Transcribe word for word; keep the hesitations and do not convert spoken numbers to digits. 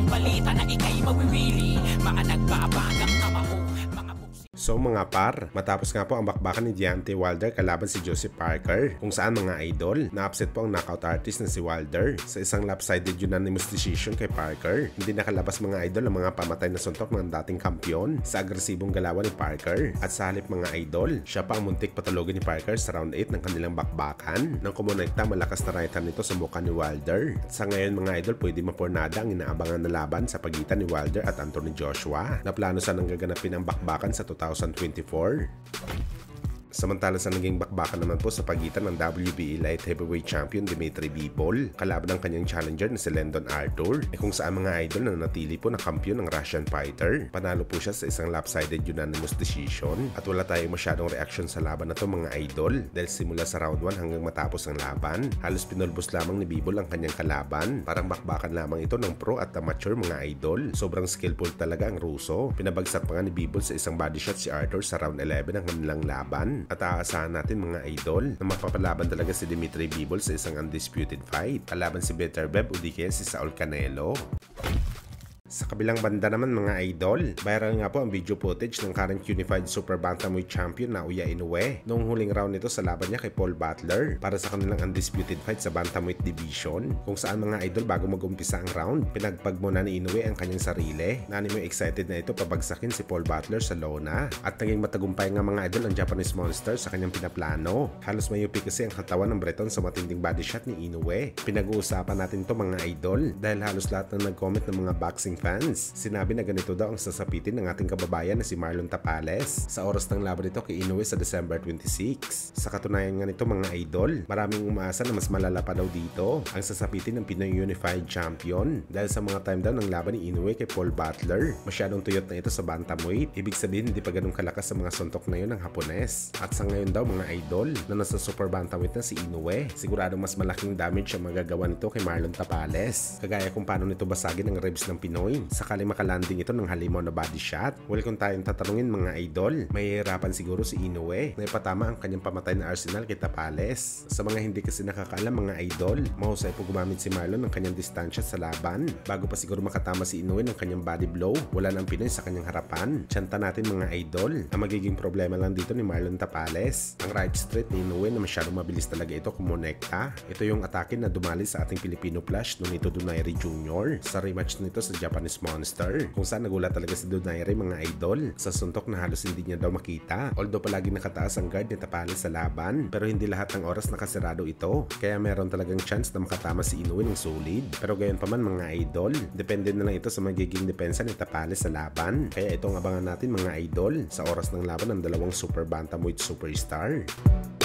balita na ikay mawiwili. Mga nagbabagang kamao, mga buksi. So mga par, matapos nga po ang bakbakan ni Deontay Wilder kalaban si Joseph Parker, kung saan mga idol, na-upset po ang knockout artist na si Wilder sa isang lopsided unanimous decision kay Parker. Hindi nakalabas mga idol ang mga pamatay na suntok ng dating kampiyon sa agresibong galawan ni Parker. At sa halip mga idol, siya pa ang muntik patulogin ni Parker sa round eight ng kanilang bakbakan nang kumonekta malakas na right hand nito sa mukha ni Wilder. At sa ngayon mga idol, pwede mapornada ang inaabangan na laban sa pagitan ni Wilder at Anthony Joshua na plano sanang gaganapin ang bakbakan sa two thousand twenty-four. Samantala sa naging bakbakan naman po sa pagitan ng W B A Light Heavyweight Champion Dimitri Bivol kalaban ng kanyang challenger na si Lyndon Arthur, eh kung saan mga idol na natili po na kampiyon ng Russian fighter. Panalo po siya sa isang lopsided unanimous decision at wala tayong masyadong reaction sa laban na to mga idol dahil simula sa round one hanggang matapos ang laban, halos pinulbos lamang ni Bivol ang kanyang kalaban. Parang bakbakan lamang ito ng pro at amateur mga idol. Sobrang skillful talaga ang Ruso. Pinabagsak pa nga ni Bivol sa isang body shot si Arthur sa round eleven ng kanilang laban. At aasahan natin mga idol na mapapalaban talaga si Dimitri Bivol sa isang undisputed fight kalaban si Beterbiev o di kaya si Saul Canelo. Sa kabilang banda naman mga idol, viral nga po ang video footage ng current Unified Super Bantamweight Champion na Naoya Inoue noong huling round nito sa laban niya kay Paul Butler para sa kanilang undisputed fight sa Bantamweight Division, kung saan mga idol bago mag-umpisa ang round, pinagpag muna ni Inoue ang kanyang sarili. Nani mo excited na ito pabagsakin si Paul Butler sa lona at naging matagumpay nga mga idol ang Japanese Monster sa kanyang pinaplano. Halos mayupi kasi ang katawan ng Breton sa matinding body shot ni Inoue. Pinag-uusapan natin to mga idol dahil halos lahat ng nag-comment ng mga boxing fans, sinabi na ganito daw ang sasapitin ng ating kababayan na si Marlon Tapales sa oras ng laban nito kay Inoue sa December twenty-six. Sa katunayan nga nito mga idol, maraming umaasa na mas malala pa daw dito ang sasapitin ng Pinoy Unified Champion dahil sa mga time daw ng laban ni Inoue kay Paul Butler, masyadong tuyot na ito sa bantamweight. Ibig sabihin hindi pa ganun kalakas sa mga suntok na yun ng Hapones. At sa ngayon daw mga idol na nasa super bantamweight na si Inoue, sigurado mas malaking damage ang magagawa nito kay Marlon Tapales, kagaya kung paano nito basagin ang ribs ng Pinoy sakali makalanding ito ng halimaw na body shot. Well, kung tayong tatanungin mga idol, mahihirapan siguro si Inoue na ipatama ang kanyang pamatay na arsenal kay Tapales. Sa mga hindi kasi nakakaalam mga idol, mahusay po gumamit si Marlon ng kanyang distansya sa laban bago pa siguro makatama si Inoue ng kanyang body blow. Wala nang Pinoy sa kanyang harapan. Tiyanta natin mga idol, ang magiging problema lang dito ni Marlon Tapales, ang right straight ni Inoue na masyadong mabilis talaga ito kumonekta. Ito yung atake na dumali sa ating Filipino Flash nung ito Donaire Junior sa rematch nito sa Japanese Monster, kung saan nagulat talaga si Donaire mga idol sa suntok na halos hindi niya daw makita. Although palagi nakataas ang guard ni Tapales sa laban, pero hindi lahat ng oras nakasirado ito, kaya meron talagang chance na makatama si Inoue ng solid. Pero gayon pa man mga idol, depende na lang ito sa magiging depensa ni Tapales sa laban, kaya itong abangan natin mga idol sa oras ng laban ng dalawang super bantamweight superstar.